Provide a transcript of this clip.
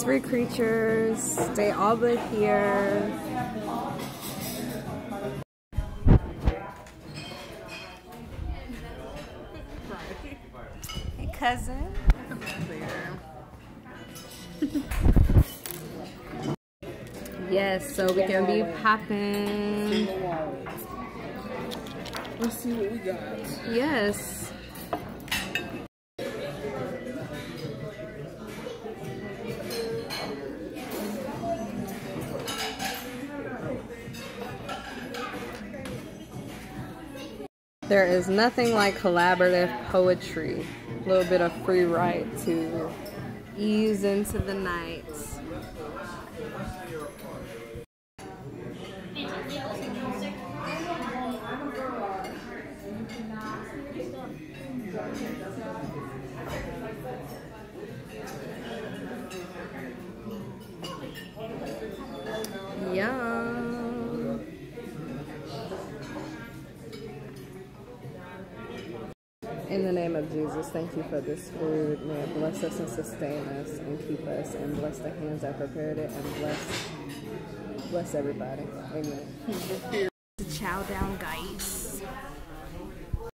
mystery creatures. They all live here. Hey, cousin. Yes, so we can be popping. Let's see what we got. Yes. There is nothing like collaborative poetry. A little bit of free write to ease into the night. Yum. In the name of Jesus, thank you for this food. May it bless us and sustain us and keep us, and bless the hands that prepared it, and bless everybody. Amen. The chow down, guys.